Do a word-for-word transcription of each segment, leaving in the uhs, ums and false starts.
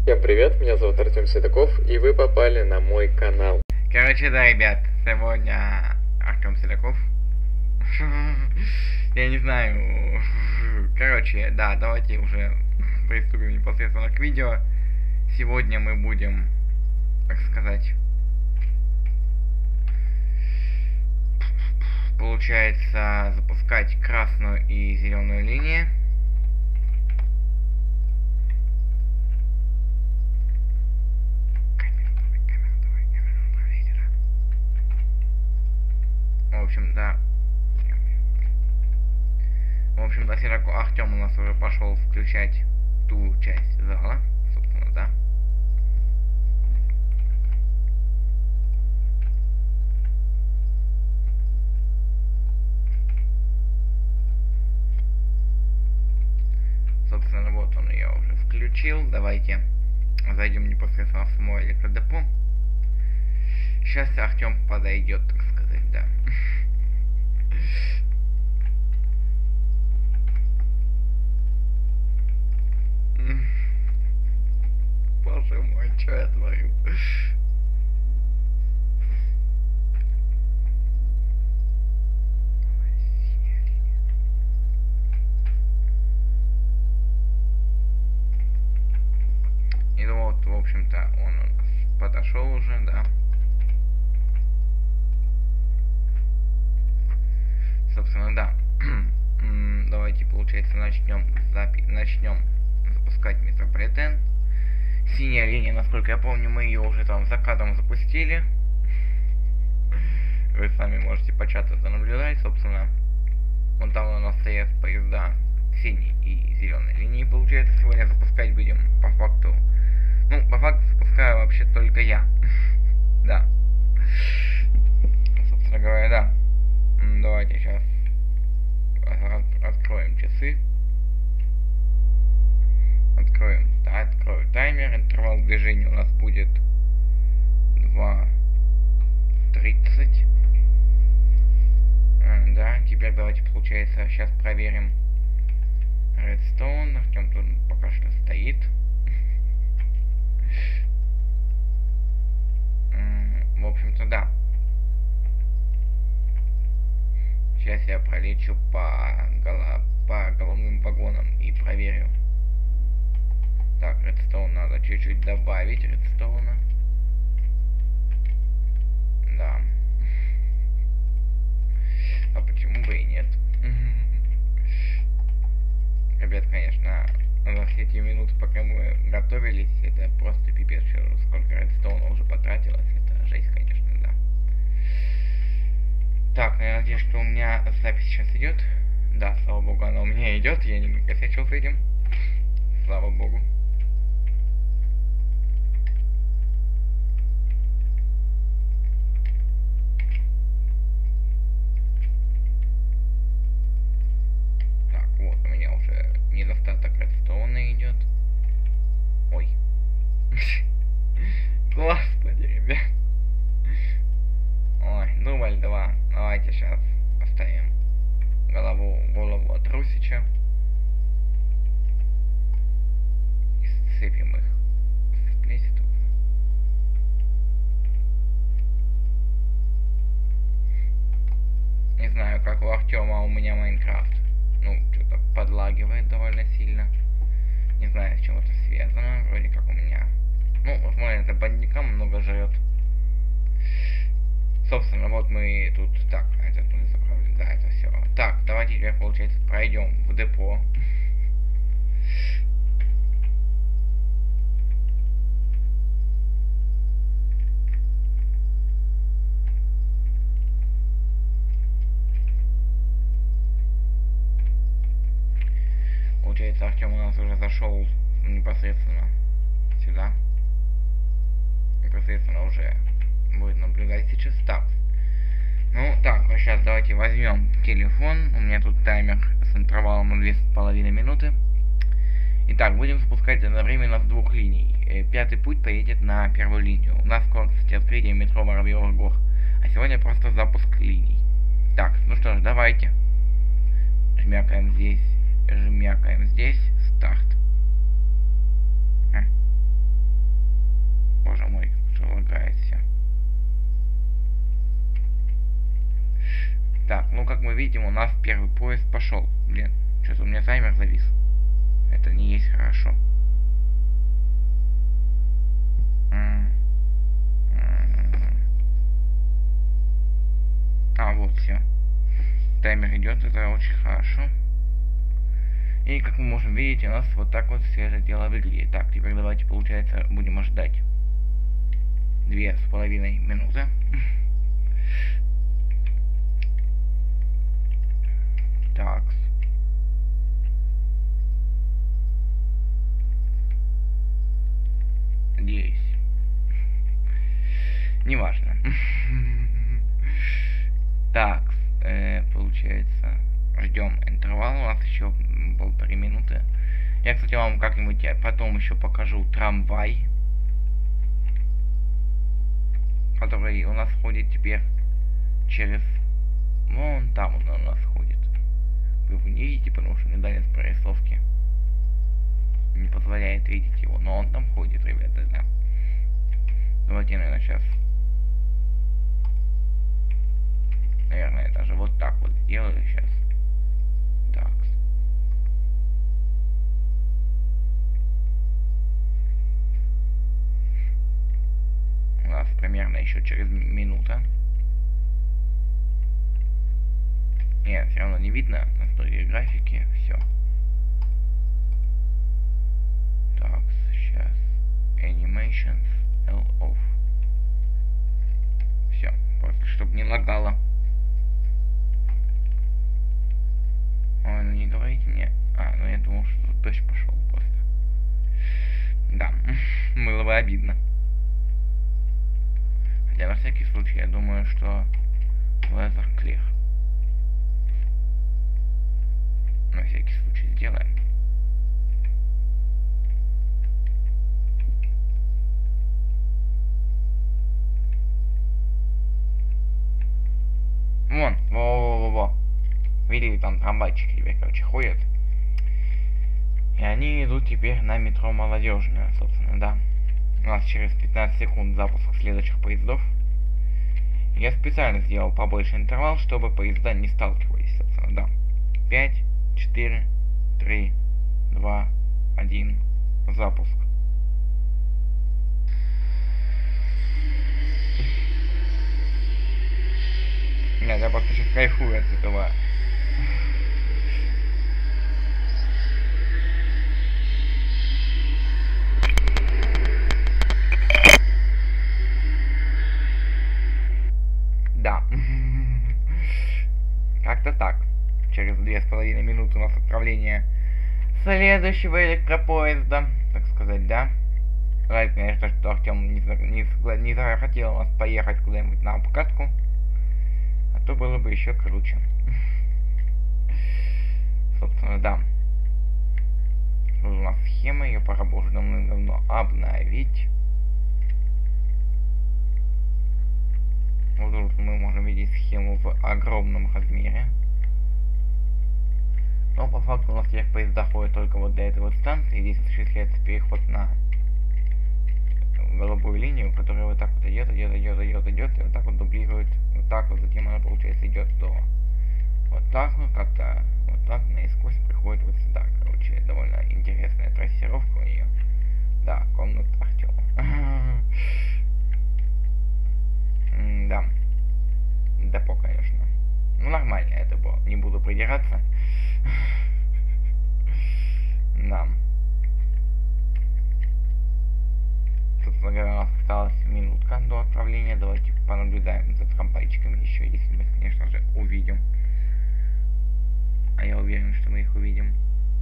Всем привет, меня зовут Артем Седоков, и вы попали на мой канал. Короче, да, ребят, сегодня Артем Седоков. Я не знаю. Короче, да, давайте уже приступим непосредственно к видео. Сегодня мы будем, так сказать, получается, запускать красную и зеленую линии. В общем, да. В общем, до Сираку Артем у нас уже пошел включать ту часть зала, собственно, да. Собственно, вот он ее уже включил. Давайте зайдем непосредственно в само электродепо. Сейчас Артем подойдет, так сказать, да. Боже мой, что я творю? И вот, в общем-то, он у нас подошел уже, да. Собственно, да. Давайте, получается, начнем запи начнем запускать метрополитен. Синяя линия, насколько я помню, мы ее уже там за кадром запустили. Вы сами можете по чату это наблюдать, собственно. Вон там у нас стоят поезда синей и зеленой линии, получается. Сегодня запускать будем по факту. Ну, по факту запускаю вообще только я. Да. Собственно говоря, да. Давайте сейчас откроем часы. Откроем, да, открою таймер. Интервал движения у нас будет два тридцать. А, да, теперь давайте, получается, сейчас проверим Redstone. Артем тут пока что стоит. В общем-то, да. Сейчас я пролечу по, голо по головным вагонам и проверю. Так, редстоун надо чуть-чуть добавить, редстоуна. Да. А почему бы и нет? Ребят, конечно, за все эти минуты, пока мы готовились, это просто пипец, сколько редстоуна уже потратилось. Это жесть, конечно, да. Так, я надеюсь, что у меня запись сейчас идет. Да, слава богу, она у меня идет. Я не накосячил с этим. Слава богу. Так, вот у меня уже недостаток редстоуна идет. Ой. Господи, ребят. Ой, дубль два. Давайте сейчас оставим голову, голову от Русича. И сцепим их с плеситу. Не знаю, как у Артема, а у меня Майнкрафт. Ну, что-то подлагивает довольно сильно. Не знаю, с чем это связано. Вроде как у меня. Ну, возможно, это бандикам много жрет. Собственно, вот мы тут... Так, этот мы заправили. Да, это все. Так, давайте теперь, получается, пройдем в депо. Получается, Артем у нас уже зашел непосредственно сюда. Непосредственно уже будет наблюдать сейчас. Так. Ну, так, вот сейчас давайте возьмем телефон. У меня тут таймер с интервалом на две с половиной минуты. Итак, будем запускать одновременно с двух линий. Пятый путь поедет на первую линию. У нас скоро, кстати, открытие метро Воробьевых гор. А сегодня просто запуск линий. Так, ну что ж, давайте. Жмякаем здесь. здесь, жмякаем здесь, старт. А. Так, вот у меня уже недостаток редстоуна идет. Ой. Редстоун надо чуть-чуть добавить, редстоуна. Да. А почему бы и нет? Ребят, конечно, за все эти минуты, пока мы готовились, это просто пипец, сколько редстоуна уже потратилось. Это жесть, конечно, да. Так, давайте теперь, получается, пройдем в депо. видим, у нас первый поезд пошел. Блин, что-то у меня таймер завис. Это не есть хорошо. А, вот все. Таймер идет, это очень хорошо. И как мы можем видеть, у нас вот так вот все это дело выглядит. Так, теперь давайте, получается, будем ожидать две с половиной минуты. Так. Здесь. Неважно. Так, э, получается, ждем интервал, у нас еще полторы минуты. Я, кстати, вам как-нибудь потом еще покажу трамвай, который у нас ходит теперь через... Вон там он у нас ходит. Вы его не видите, потому что мне дали прорисовки. Не позволяет видеть его, но он там ходит, ребята, да. Давайте, наверное, сейчас... Наверное, я даже вот так вот сделаю сейчас. Так. У нас примерно еще через минута. Нет, все равно не видно настройки графики. Все. Так, сейчас. Animations L off. Все, просто чтобы не лагало. Ой, ну не говорите мне. А, ну я думал, что тут дождь пошел просто. Да, было бы обидно. Хотя на всякий случай я думаю, что weather clear. На всякий случай сделаем. Вон, во-во-во-во. Видели, там трамвайчики теперь, короче, ходят. И они идут теперь на метро Молодежное, собственно, да. У нас через пятнадцать секунд запуск следующих поездов. Я специально сделал побольше интервал, чтобы поезда не сталкивались, собственно, да. пять, четыре, три, два, один, запуск. Нет, я просто сейчас кайфую от этого. Да. Как-то так. Через две с половиной минуты у нас отправление следующего электропоезда. Так сказать, да. Жаль, конечно, что Артем не, не, не захотел у нас поехать куда-нибудь на обкатку. А то было бы еще круче. Собственно, да. Вот у нас схема, ее пора бы уже давно обновить. Вот тут мы можем видеть схему в огромном размере. Но по факту у нас теперь поезда ходят только вот до этой вот станции. Здесь осуществляется переход на голубую линию, которая вот так вот идет, идет, идет, идет, идет, и вот так вот дублирует. Вот так вот, затем она, получается, идет до вот так вот, как-то вот так наисквозь приходит вот сюда. Короче, довольно интересная трассировка у нее. Да, комната Артема. Да. Депо, конечно. Ну, нормально это было. Не буду придираться. Да. Собственно говоря, у нас осталась минутка до отправления. Давайте понаблюдаем за трамвайчиками еще, если мы, конечно же, увидим. А я уверен, что мы их увидим.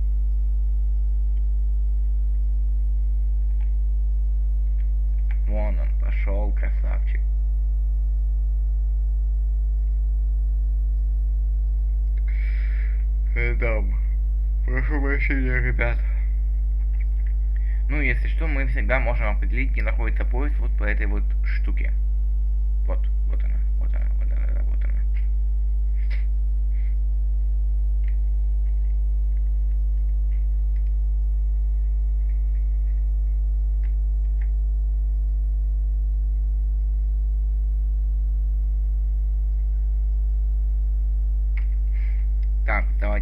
Вон он пошел, красавчик. Да, прошу прощения, ребят. Ну, если что, мы всегда можем определить, где находится поезд вот по этой вот штуке. Вот, вот она, вот она, вот она, вот она.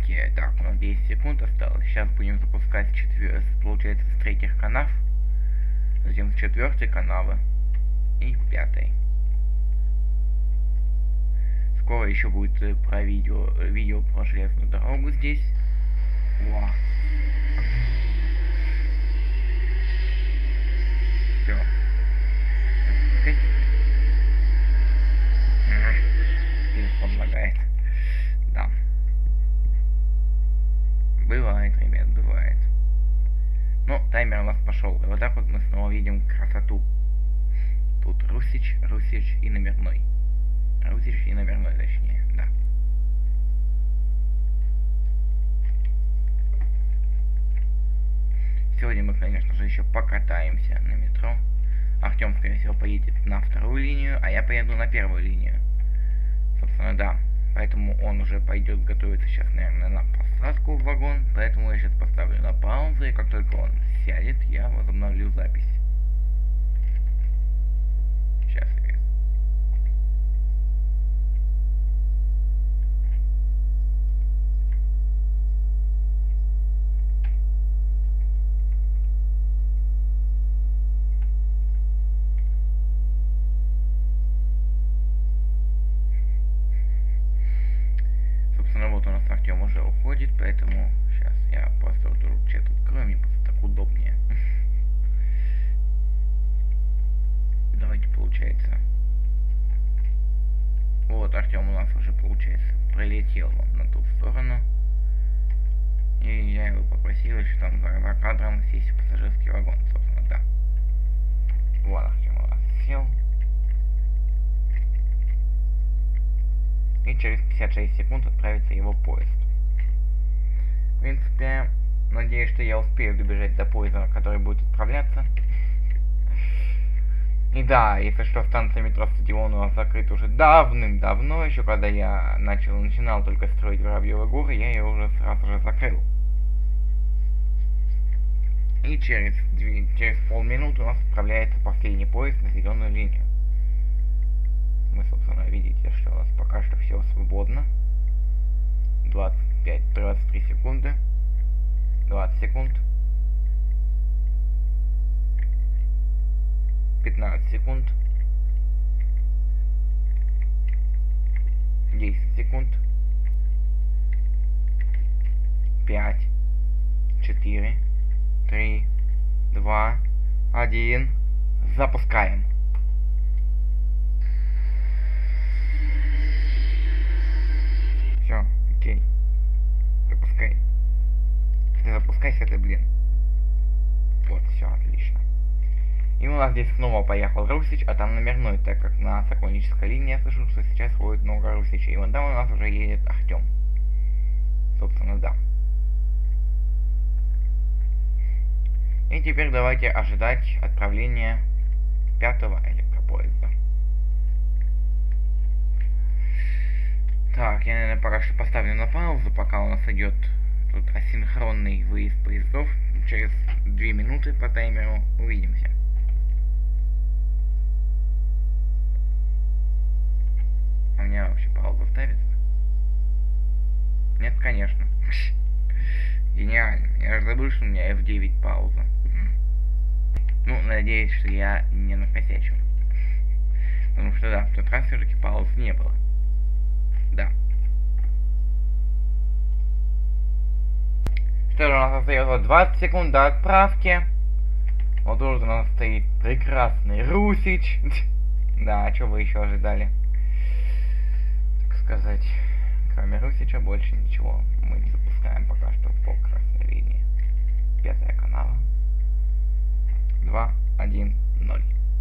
давайте, так, у нас десять секунд осталось. Сейчас будем запускать четвер... получается, с третьих канав, затем с четвертой канавы и пятой. Скоро еще будет про видео, видео про железную дорогу здесь. Во. Все. Телефон лагает. Да. Бывает, ребят, бывает. Ну, таймер у нас пошел. И вот так вот мы снова видим красоту. Тут Русич, Русич и номерной. Русич и номерной, точнее, да. Сегодня мы, конечно же, еще покатаемся на метро. Артем, скорее всего, поедет на вторую линию, а я поеду на первую линию. Собственно, да. Поэтому он уже пойдет готовиться сейчас, наверное, на посадку в вагон. Поэтому я сейчас поставлю на паузу, и как только он сядет, я возобновлю запись. Сейчас, ребят. Собственно, вот у нас Артем уже уходит, поэтому сейчас я просто вот тут чат открою, мне просто так удобнее. Давайте, получается. Вот Артем у нас уже, получается, прилетел вон на ту сторону. И я его попросил еще там за, за кадром сесть в пассажирский вагон, собственно, да. Вот Артем у нас сел. И через пятьдесят шесть секунд отправится его поезд. В принципе, надеюсь, что я успею добежать до поезда, который будет отправляться. И да, если что, станция метро Стадион у нас закрыта уже давным-давно, еще когда я начал, начинал только строить Воробьевы горы, я ее уже сразу же закрыл. И через, через полминуты у нас отправляется последний поезд на зеленую линию. Вы, собственно, видите, что у нас пока что все свободно. двадцать пять двадцать три секунды. двадцать секунд. пятнадцать секунд. десять секунд. пять, четыре, три, два, один. Запускаем. Все, окей. Запускай. Запускайся ты, блин. Вот, все, отлично. И у нас здесь снова поехал Русич, а там номерной, так как на Сокольнической линии я слышу, что сейчас ходит много Русичей. И вон там у нас уже едет Артем. Собственно, да. И теперь давайте ожидать отправления пятого электропоезда. Так, я, наверное, пока что поставлю на паузу, пока у нас идет тут асинхронный выезд поездов. Через две минуты по таймеру увидимся. А у меня вообще пауза ставится? Нет, конечно. Гениально. Я же забыл, что у меня эф девять пауза. Ну, надеюсь, что я не накосячу. Потому что да, в тот раз все-таки пауз не было. Да. Что же, у нас остается двадцать секунд до отправки. Вот тут у нас стоит прекрасный Русич. Да, а что вы еще ожидали? Так сказать, кроме Русича больше ничего мы не запускаем пока что по красной линии. Пятая канава. два, один, ноль.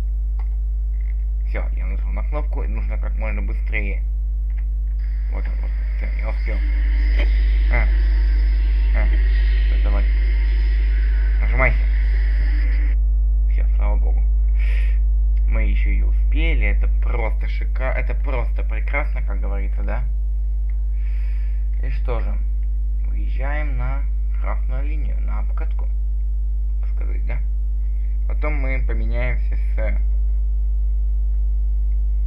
Все, я нажал на кнопку, и нужно как можно быстрее. Вот он, вот, все, я успел. А, а, все, давай. Нажимайся. Все, слава богу. Мы еще и успели, это просто шикарно, это просто прекрасно, как говорится, да? И что же, выезжаем на красную линию, на обкатку, так сказать, да? Потом мы поменяемся с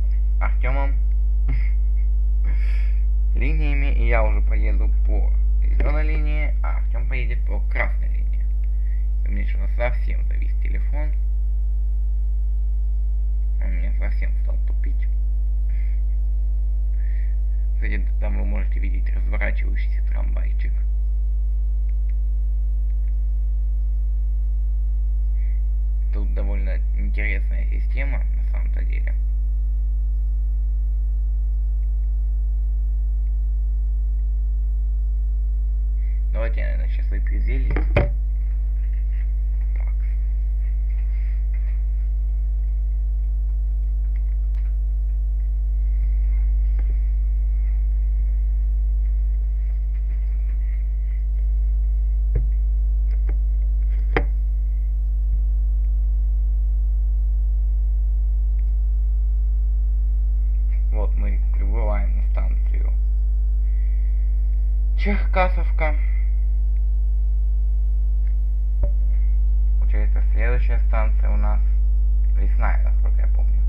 Артемом линиями, и я уже поеду по зеленой линии, а Артем поедет по красной линии. У меня что-то совсем завис телефон. Он меня совсем стал тупить. Кстати, там вы можете видеть разворачивающийся трамвайчик. Тут довольно интересная система, на самом-то деле. Давайте я, наверное, сейчас выпью зелье. Так. Вот мы прибываем на станцию Черкасовка. Получается, следующая станция у нас Лесная, насколько я помню.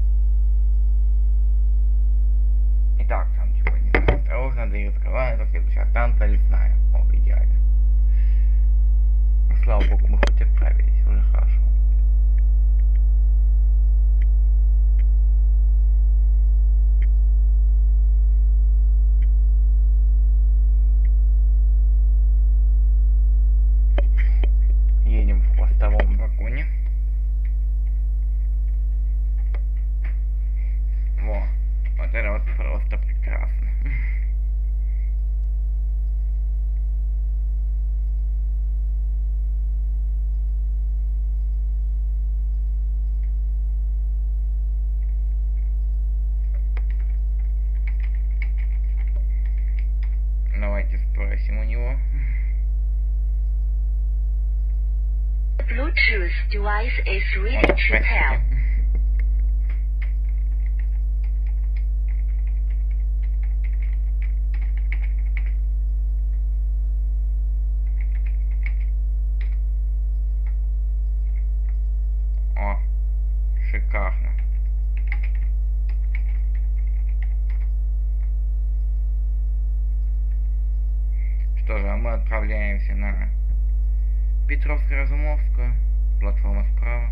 Итак, там типа не знаю, осторожно, дверь открывается, следующая станция Лесная. О, идеально. Слава богу, мы хоть отправились, уже хорошо. Едем в хвостовом вагоне. Во, вот это вот просто прекрасно. Давайте спросим у него. Bluetooth device is ready Вот, to pair. простите. О, шикарно. Что же, а мы отправляемся на Петровско-Разумовскую, платформа справа.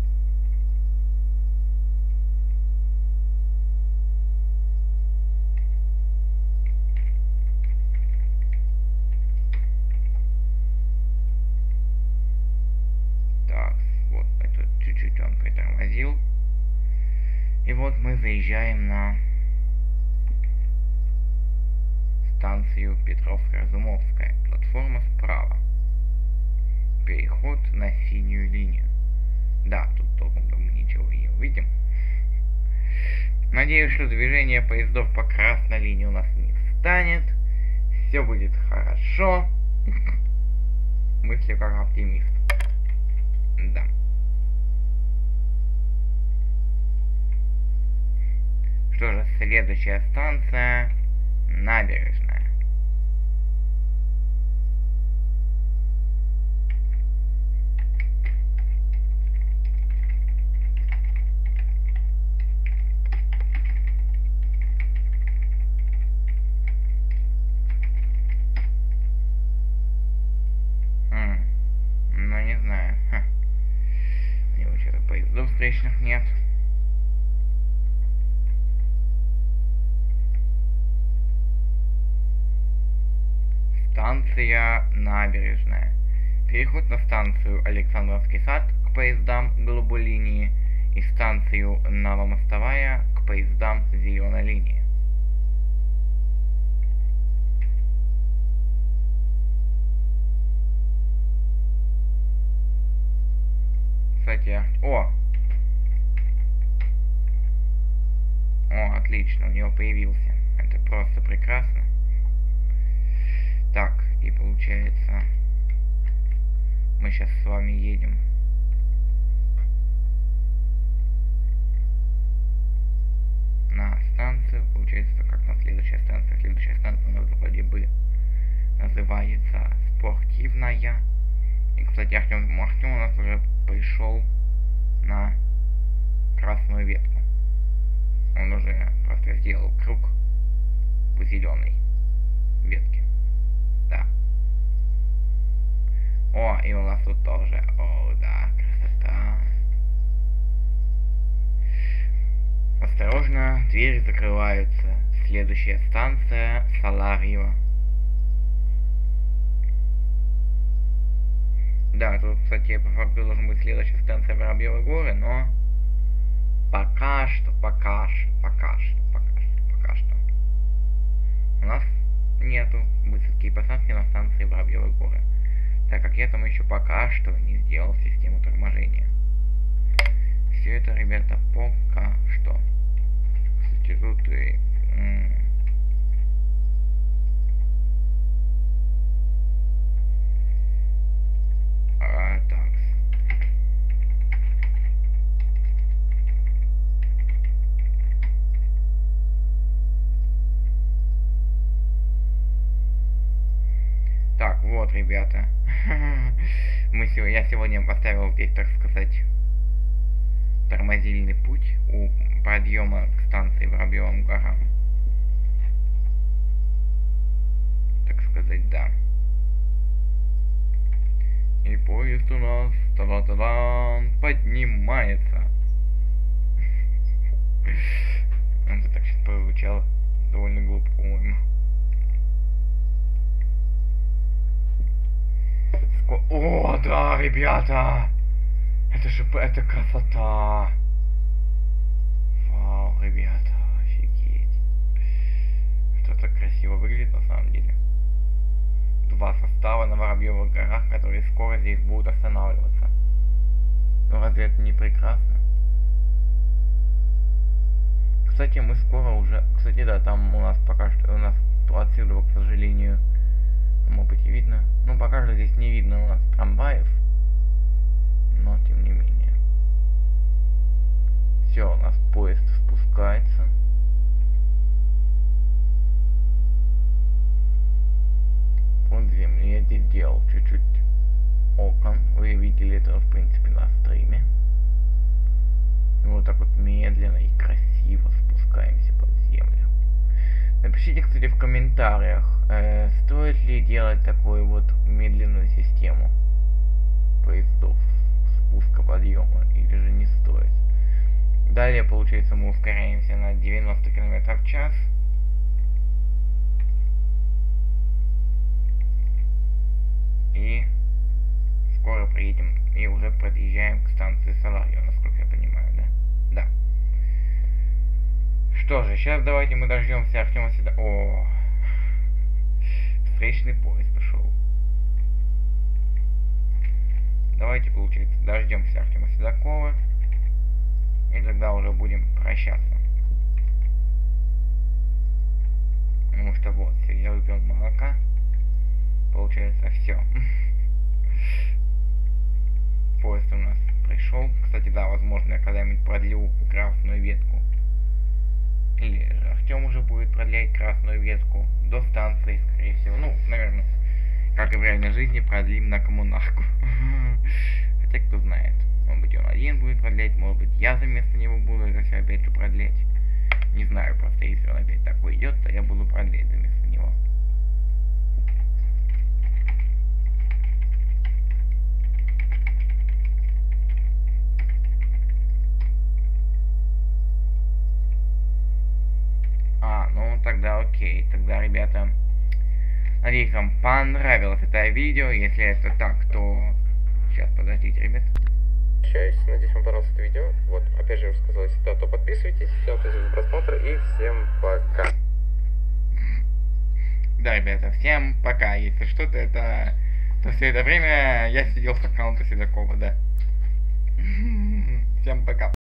Так, вот это чуть-чуть он притормозил. И вот мы заезжаем на станцию Петровско-Разумовская, платформа справа. Переход на синюю линию. Да, тут толком-то мы ничего не увидим. Надеюсь, что движение поездов по красной линии у нас не встанет. Все будет хорошо. Мысли как оптимист. Да. Что же, следующая станция Набережная. Ну, не знаю. Ха. У него что-то поездов встречных нет. Станция Набережная. Переход на станцию Александровский сад к поездам голубой линии и станцию Новомостовая к поездам зеленой линии. Кстати, о! О, отлично, у него появился. Это просто прекрасно. Так, и получается, мы сейчас с вами едем на станцию. Получается, как на следующая станция. Следующая станция у нас вроде бы называется Спортивная. И, кстати, Артем, Артем у нас уже пришел на красную ветку. Он уже просто сделал круг по зеленой ветке. Да. О, и у нас тут тоже. О, да, красота. Осторожно, двери закрываются. Следующая станция Саларьево. Да, тут, кстати, по факту должна быть следующая станция Воробьевы горы, но пока что, пока что, пока что, пока что, пока что у нас нету высадки и посадки на станции Воробьевы горы, так как я там еще пока что не сделал систему торможения. Все это, ребята, пока что. Кстати, тут и... А, так. Так, вот, ребята. Мы сегодня, я сегодня поставил здесь, так сказать, тормозильный путь у подъема к станции Воробьевым горам. Так сказать, да. И поезд у нас та-да-та-дан, поднимается. Это так сейчас прозвучало довольно глупо, по-моему. Ско... О, да, ребята! Это же, это красота! Вау, ребята, офигеть. Что так красиво выглядит на самом деле. Два состава на Воробьевых горах, которые скоро здесь будут останавливаться. Ну разве это не прекрасно? Кстати, мы скоро уже... Кстати, да, там у нас пока что... У нас отсюда, к сожалению, может быть и видно. Ну, пока что здесь не видно у нас трамваев. Но, тем не менее. Все, у нас поезд спускается. От земли я здесь делал чуть-чуть окон. Вы видели это, в принципе, на стриме. И вот так вот медленно и красиво спускаемся под землю. Напишите, кстати, в комментариях, э, стоит ли делать такую вот медленную систему поездов спуска подъема, или же не стоит. Далее, получается, мы ускоряемся на девяносто километров в час. И скоро приедем и уже подъезжаем к станции Саларьево, насколько я понимаю, да? Да. Что же, сейчас давайте мы дождемся Артема Седа... О, встречный поезд пошел. Давайте, получается, дождемся Артема Седакова. И тогда уже будем прощаться. Потому что вот, я выпил молока. Получается, все. Поезд у нас пришел. Кстати, да, возможно, я когда-нибудь продлю красную ветку. Или же Артем уже будет продлять красную ветку до станции, скорее всего. Ну, наверное, как и в реальной жизни, продлим на коммунарку. Хотя, кто знает. Может быть, он один будет продлять, может быть, я за вместо него буду это все опять же продлять. Не знаю, просто если он опять так уйдет, то я буду продлять за вместо него. А, ну тогда окей. Тогда, ребята, надеюсь, вам понравилось это видео. Если это так, то... Сейчас, подождите, ребят. Надеюсь, вам понравилось это видео. Вот, опять же, я уже сказал, если да, то подписывайтесь. Всем спасибо за просмотр и всем пока. Да, ребята, всем пока. Если что-то, это... То все это время я сидел с аккаунта Седакова, да. Всем пока.